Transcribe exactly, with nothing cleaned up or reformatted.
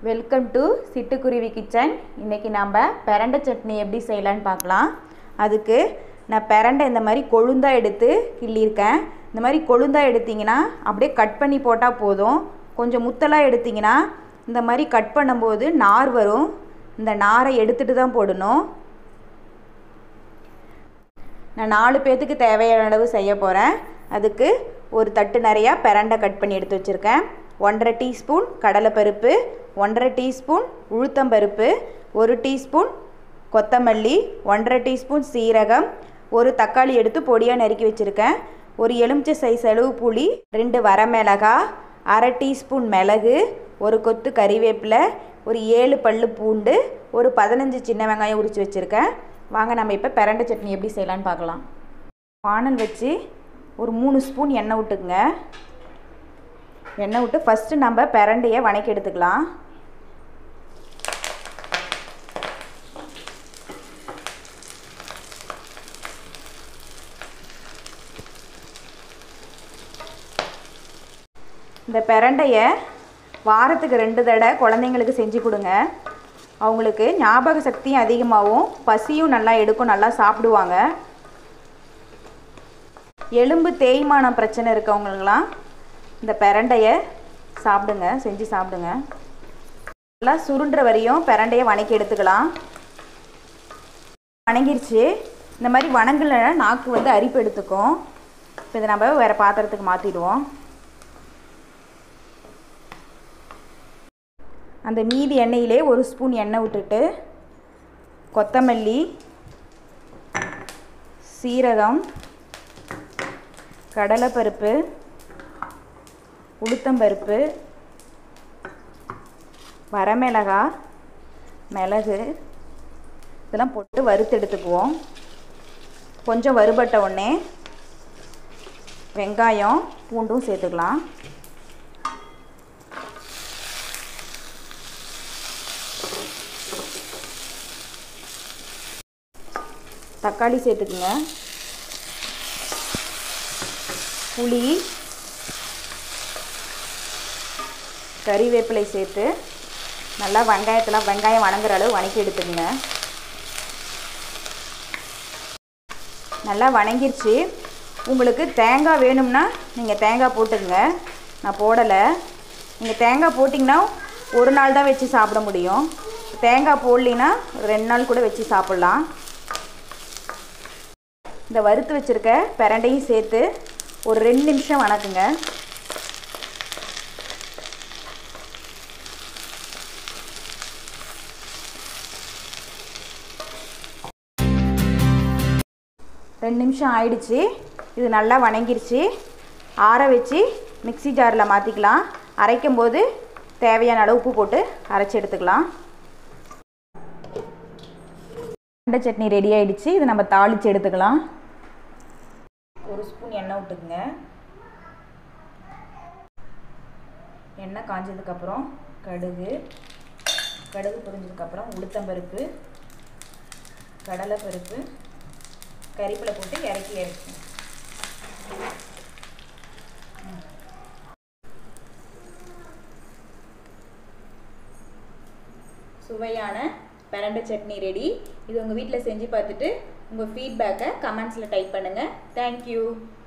Welcome to சிட்டுக்குருவி kitchen. இன்றைக்கி நாம் பிரண்டை சட்னி எப்படி செய்யலான்னு பார்க்கலாம். அதுக்கு நான் பிரண்டை இந்த மாதிரி கொழுந்தாக எடுத்து கிள்ளியிருக்கேன். இந்த மாதிரி கொழுந்தாக எடுத்திங்கன்னா அப்படியே கட் பண்ணி போட்டால் போதும். கொஞ்சம் முத்தலாக எடுத்திங்கன்னா இந்த மாதிரி கட் பண்ணும்போது நார் வரும். இந்த நாரை எடுத்துகிட்டு தான் போடணும். நான் நாலு பேர்த்துக்கு தேவையான அளவு செய்ய போகிறேன். அதுக்கு ஒரு தட்டு நிறையா பிரண்டை கட் பண்ணி எடுத்து வச்சுருக்கேன். ஒன்றரை டீஸ்பூன் கடலைப்பருப்பு, ஒன்றரை டீஸ்பூன் உளுத்தம்பருப்பு, ஒரு டீஸ்பூன் கொத்தமல்லி, ஒன்றரை டீஸ்பூன் சீரகம், ஒரு தக்காளி எடுத்து பொடியாக நறுக்கி வச்சுருக்கேன். ஒரு எலுமிச்சை சைஸ் அளவு புளி, ரெண்டு வரமிளகாய், அரை டீஸ்பூன் மிளகு, ஒரு கொத்து கறிவேப்பிலை, ஒரு ஏழு பல்லு பூண்டு, ஒரு பதினஞ்சு சின்ன வெங்காயம் உரித்து வச்சுருக்கேன். வாங்க நம்ம இப்போ பிரண்டை சட்னி எப்படி செய்யலான்னு பார்க்கலாம். வானல் வச்சு ஒரு மூணு ஸ்பூன் எண்ணெய் விட்டுக்குங்க. எண்ணெய் விட்டு ஃபஸ்ட்டு நம்ம பிரண்டையை வணக்கி எடுத்துக்கலாம். இந்த பிரண்டையை வாரத்துக்கு ரெண்டு தடவை குழந்தைங்களுக்கு செஞ்சு கொடுங்க. அவங்களுக்கு ஞாபக சக்தியும் அதிகமாகவும் பசியும் நல்லா எடுக்கும், நல்லா சாப்பிடுவாங்க. எலும்பு தேய்மானம் பிரச்சனை இருக்கவங்களுக்கெல்லாம் இந்த பிரண்டையை சாப்பிடுங்க, செஞ்சு சாப்பிடுங்க. நல்லா சுருண்டுற வரையும் பிரண்டையை வணக்கி எடுத்துக்கலாம். வணங்கிருச்சு. இந்த மாதிரி வணங்கலைன்னா நாக்கு வந்து அரிப்பு எடுத்துக்கும். இப்போ இதை நம்ம வேறு பாத்திரத்துக்கு மாற்றிடுவோம். அந்த மீதி எண்ணெயிலே ஒரு ஸ்பூன் எண்ணெய் விட்டுட்டு கொத்தமல்லி, சீரகம், கடலைப்பருப்பு, உளுத்தம்பருப்பு, வரமிளகாய், மிளகு இதெல்லாம் போட்டு வறுத்து எடுத்துக்குவோம். கொஞ்சம் வறுபட்ட உடனே வெங்காயம் பூண்டும் சேர்த்துக்கலாம். தக்காளி சேர்த்துக்குங்க. புளி, கறிவேப்பிலை சேர்த்து நல்லா வெங்காயத்தில் வெங்காயம் வணங்குற அளவு வணக்கி எடுத்துக்கங்க. நல்லா வணங்கிருச்சு. உங்களுக்கு தேங்காய் வேணும்னா நீங்கள் தேங்காய் போட்டுக்கங்க. நான் போடலை. நீங்கள் தேங்காய் போட்டிங்கன்னா ஒரு நாள் தான் வச்சு சாப்பிட முடியும். தேங்காய் போடலின்னா ரெண்டு நாள் கூட வச்சு சாப்பிட்லாம். இந்த வறுத்து வச்சுருக்க பிரண்டையும் சேர்த்து ஒரு ரெண்டு நிமிஷம் வணக்குங்க. ரெண்டு நிமிஷம் ஆயிடுச்சு. இது நல்லா வணங்கிருச்சு. ஆற வச்சு மிக்ஸி ஜாரில் மாற்றிக்கலாம். அரைக்கும் போது தேவையான அளவு உப்பு போட்டு அரைச்சி எடுத்துக்கலாம். பிரண்டை சட்னி ரெடி ஆகிடுச்சு. இது நம்ம தாளித்து எடுத்துக்கலாம். ஒரு ஸ்பூன் எண்ணெய் விட்டுக்குங்க. எண்ணெய் காஞ்சதுக்கப்புறம் கடுகு, கடுகு பொரிஞ்சதுக்கப்புறம் உளுத்தம்பருப்பு, கடலைப்பருப்பு, கறிவேப்பிலை போட்டு இறக்கி இறக்கி சுவையான பிரண்டை சட்னி ரெடி. இது உங்கள் வீட்டில் செஞ்சு பார்த்துட்டு உங்கள் ஃபீட்பேக்கை கமெண்ட்ஸில் டைப் பண்ணுங்கள். தேங்க்யூ.